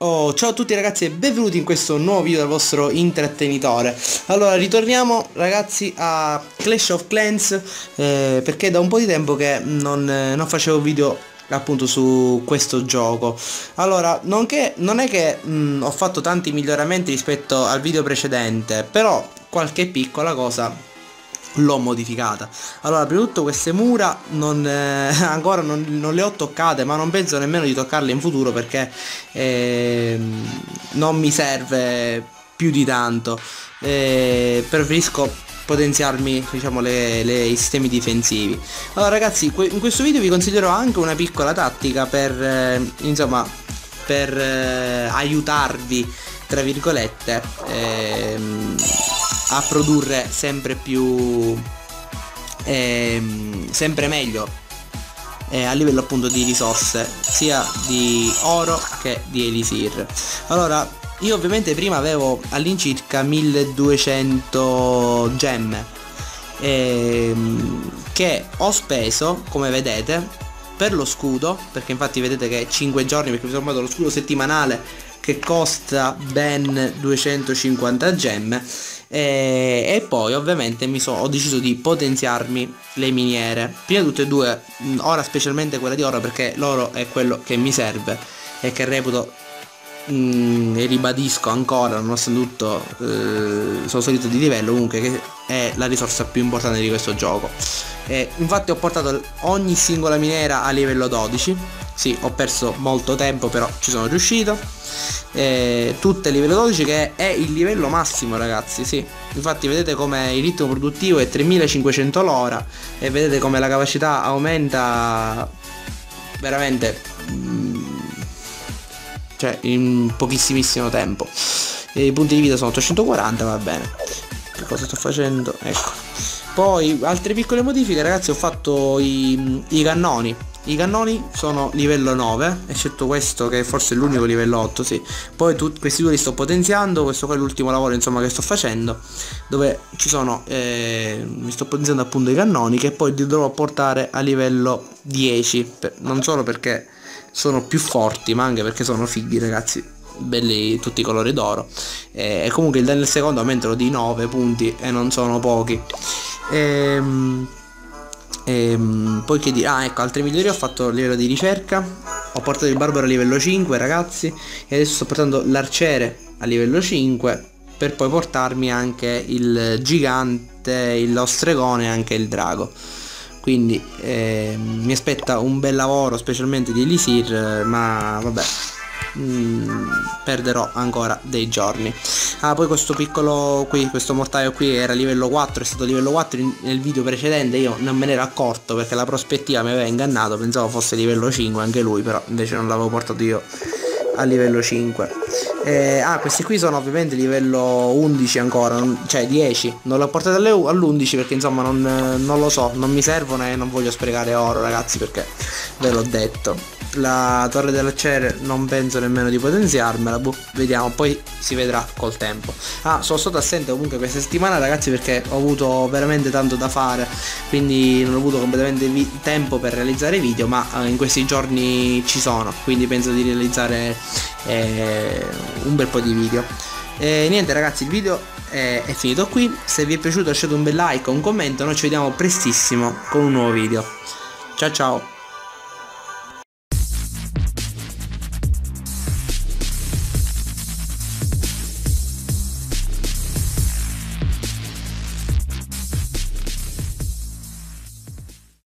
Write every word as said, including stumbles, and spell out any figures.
Oh, ciao a tutti ragazzi e benvenuti in questo nuovo video del vostro intrattenitore. Allora, ritorniamo ragazzi a Clash of Clans, eh, perché da un po' di tempo che non, eh, non facevo video appunto su questo gioco. Allora, non, che, non è che mh, ho fatto tanti miglioramenti rispetto al video precedente, però qualche piccola cosa l'ho modificata. Allora, prima di tutto queste mura non, eh, ancora non, non le ho toccate, ma non penso nemmeno di toccarle in futuro perché eh, non mi serve più di tanto. eh, preferisco potenziarmi, diciamo, le, le, i sistemi difensivi. Allora ragazzi, in questo video vi consiglierò anche una piccola tattica per eh, insomma per eh, aiutarvi, tra virgolette, ehm, a produrre sempre più ehm, sempre meglio eh, a livello appunto di risorse, sia di oro che di elisir. Allora, io ovviamente prima avevo all'incirca milleduecento gemme ehm, che ho speso, come vedete, per lo scudo, perché infatti vedete che cinque giorni, perché mi sono comprato lo scudo settimanale che costa ben duecentocinquanta gemme. E, e poi ovviamente mi so, ho deciso di potenziarmi le miniere, prima di tutte e due, ora specialmente quella di oro, perché l'oro è quello che mi serve e che reputo, mh, e ribadisco ancora, nonostante tutto, eh, sono salito di livello, comunque che è la risorsa più importante di questo gioco. E infatti ho portato ogni singola miniera a livello dodici. Sì, ho perso molto tempo, però ci sono riuscito. Eh, tutte a livello dodici, che è il livello massimo ragazzi. Sì, infatti vedete come il ritmo produttivo è tremilacinquecento l'ora e vedete come la capacità aumenta veramente, mm, cioè in pochissimissimo tempo. E i punti di vita sono ottocentoquaranta, va bene. Che cosa sto facendo? Ecco. Poi altre piccole modifiche ragazzi, ho fatto i, i cannoni. I cannoni sono livello nove, eccetto questo che forse è l'unico livello otto, sì. Poi tu, questi due li sto potenziando, questo qua è l'ultimo lavoro insomma che sto facendo, dove ci sono, eh, mi sto potenziando appunto i cannoni, che poi li dovrò portare a livello dieci, per, non solo perché sono più forti, ma anche perché sono fighi ragazzi, belli tutti i colori d'oro, eh, e comunque nel secondo aumentano di nove punti e non sono pochi. Ehm... Ehm, poi che dire, ah ecco, altre migliorie: ho fatto il livello di ricerca, ho portato il barbaro a livello cinque ragazzi, e adesso sto portando l'arciere a livello cinque, per poi portarmi anche il gigante, lo stregone e anche il drago. Quindi eh, mi aspetta un bel lavoro, specialmente di elisir, ma vabbè, Mm, perderò ancora dei giorni. Ah, poi questo piccolo qui, questo mortaio qui era livello quattro, è stato livello quattro in, nel video precedente. Io non me ne ero accorto perché la prospettiva mi aveva ingannato, pensavo fosse livello cinque anche lui, però invece non l'avevo portato io a livello cinque. Eh, ah, questi qui sono ovviamente livello undici ancora, non, cioè dieci, non l'ho portato all'undici perché insomma non, non lo so, non mi servono e non voglio sprecare oro ragazzi, perché ve l'ho detto. La torre dell'acciaio non penso nemmeno di potenziarmela, boh, vediamo, poi si vedrà col tempo. Ah, sono stato assente comunque questa settimana ragazzi perché ho avuto veramente tanto da fare, quindi non ho avuto completamente tempo per realizzare video, ma eh, in questi giorni ci sono, quindi penso di realizzare eh, un bel po' di video. E niente ragazzi, il video è, è finito qui. Se vi è piaciuto lasciate un bel like o un commento, noi ci vediamo prestissimo con un nuovo video. Ciao ciao.